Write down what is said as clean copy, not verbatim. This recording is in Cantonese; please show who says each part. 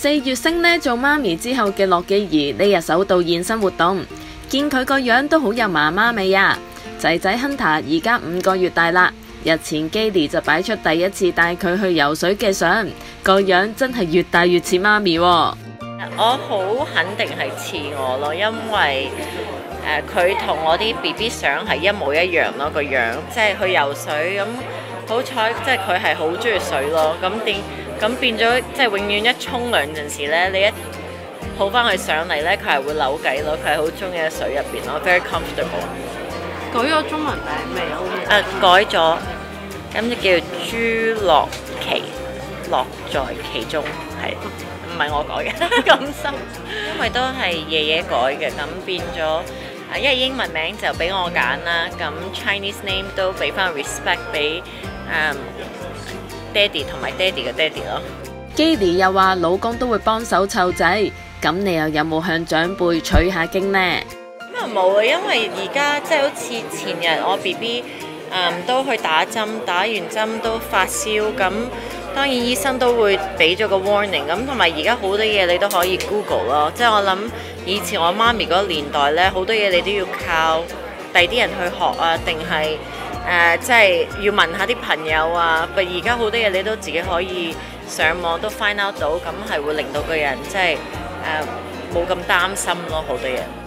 Speaker 1: 月星呢做媽咪之後嘅樂基兒呢日首度現身活動，見佢個樣都好有媽媽味啊！仔仔 Hunter 而家5個月大啦，日前 Gady 就擺出第一次帶佢去游水嘅相，個樣真係越大越似媽咪喎。
Speaker 2: 我好肯定係似我咯，因為佢同我啲 BB 相係一模一樣咯，個樣即係去游水咁，好彩即係佢係好中意水咯，咁變咗即係永遠一沖涼陣時咧，你一抱翻佢上嚟咧，佢係會扭計咯，佢係好中意喺水入邊咯 ，very comfortable。
Speaker 3: 改咗中文名未啊？
Speaker 2: 改咗，咁就叫朱樂琪，樂在其中，係唔係我改嘅咁深？因為都係爺爺改嘅，咁變咗。因為英文名就俾我揀啦，咁 Chinese name 都俾翻 respect 俾爹哋同埋爹哋嘅爹哋咯。
Speaker 1: Gady 又話老公都會幫手湊仔，咁你又有冇向長輩取下經呢？
Speaker 2: 咁啊冇啊，因為而家即係好似前日我 BB 都去打針，打完針都發燒，咁當然醫生都會俾咗個 warning， 咁同埋而家好多嘢你都可以 Google 咯，即係我諗以前我媽咪嗰個年代呢，好多嘢你都要靠第啲人去學啊，定係即係要問下啲朋友啊，而家好多嘢你都自己可以上網都 find out 到，咁係會令到個人即係冇咁擔心咯，好多嘢。